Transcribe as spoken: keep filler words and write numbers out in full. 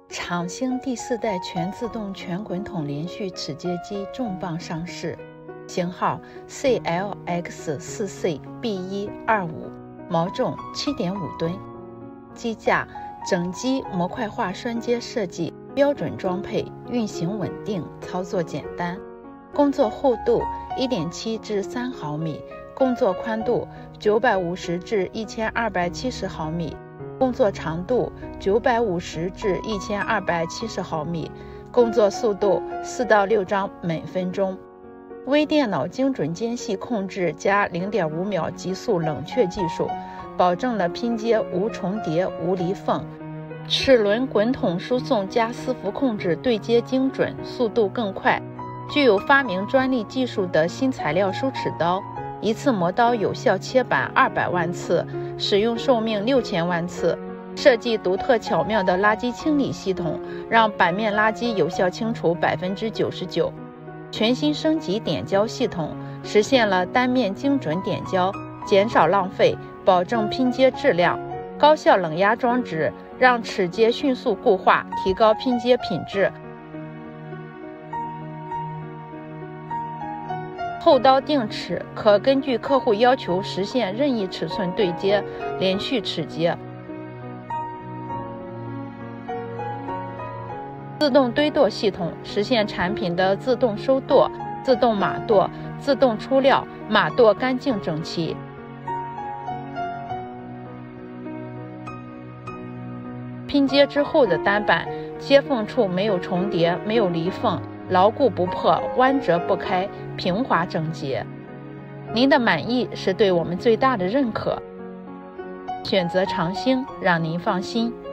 长兴第四代全自动全滚筒连续齿接机重磅上市，型号 C L X 四 C B 一二五，毛重 七点五吨，机架整机模块化栓接设计，标准装配，运行稳定，操作简单。工作厚度 一点七至三毫米，工作宽度九百五十至一千二百七十毫米，工作长度九百五十至一千二百七十毫米，工作速度四到六张每分钟。微电脑精准间隙控制加 零点五秒极速冷却技术，保证了拼接无重叠无离缝。齿轮滚筒输送加伺服控制对接精准，速度更快。具有发明专利技术的新材料梳齿刀，一次磨刀有效切板二百万次，使用寿命六千万次。设计独特巧妙的垃圾清理系统，让板面垃圾有效清除 百分之九十九。全新升级点胶系统，实现了单面精准点胶，减少浪费，保证拼接质量。高效冷压装置让齿接迅速固化，提高拼接品质。后刀定齿可根据客户要求实现任意尺寸对接，连续齿接。自动堆垛系统实现产品的自动收垛、自动码垛、自动出料，码垛干净整齐。拼接之后的单板接缝处没有重叠，没有离缝，牢固不破，弯折不开，平滑整洁。您的满意是对我们最大的认可。选择长兴，让您放心。